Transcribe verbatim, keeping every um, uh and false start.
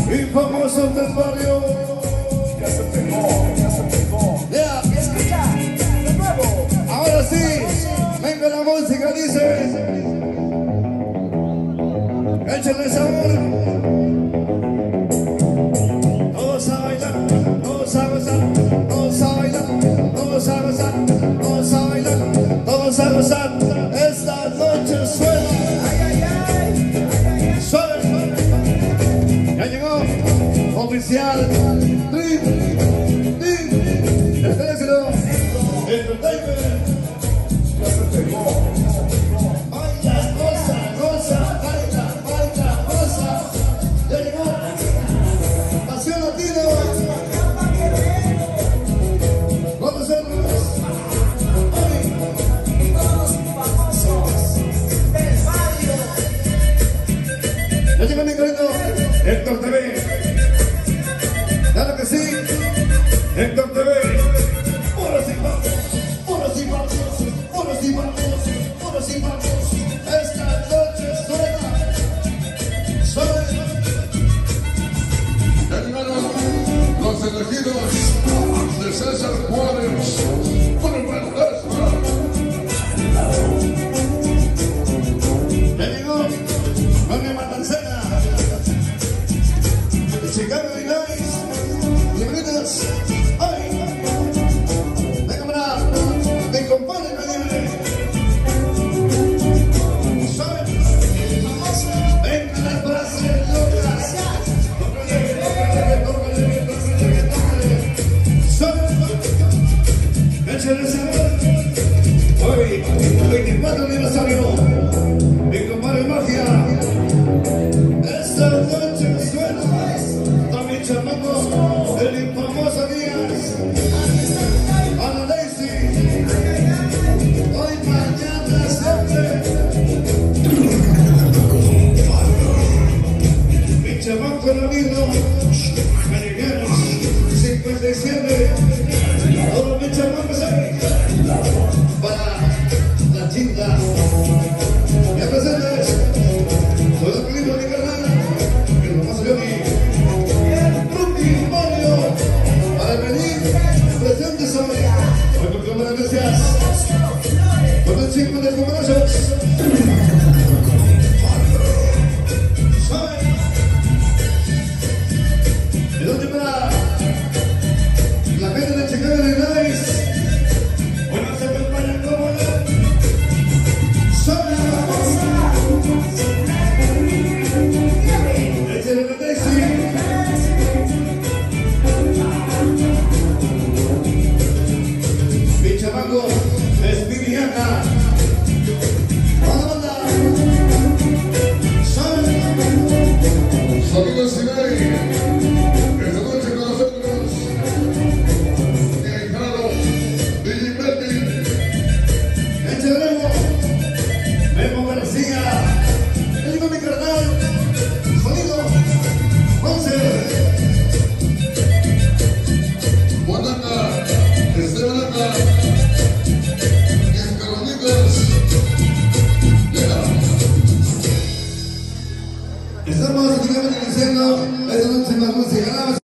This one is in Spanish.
y famosos del barrio. Ya se pegó, ya se pegó. Yeah. Escucha, de nuevo. Ahora sí, venga la música, dice. Échale sabor. Todos a bailar, todos a gozar, todos a bailar, todos a gozar, todos a bailar, todos a gozar. Esta noche suena. Ay, ay, ay. Suena, suena. Ya llegó oficial Dream, Dream, el teléfono, Entertainment. Ya se pegó, ya se pegó. Baila, goza, goza, baila, baila, goza. Ya llegó Pasión Latino. Con nosotros hoy. Y todos los famosos del barrio. Ya llegó mi querido Héctor T V. Claro que sí, Héctor T V. Puros y vamos, puros y vamos, puros y vamos, puros y vamos. Esta noche suena, suena. Ya llegaron los elegidos de César Juárez. Bueno, bueno, eso. Ya llegó Manuel Matancera, Chicago Illinois. Bienvenidos. Ay, venga para mi compadre Nadie. Suave. Venga las frases locas. Échale sabor. Hoy, veinticuatro aniversario. Mi compadre Magia. Esta noche suena. También chamamos el infamoso Díaz. Ana Daisy. Hoy, mañana, siempre. Mi chamaco Ramiro. Americanos. cincuenta y siete.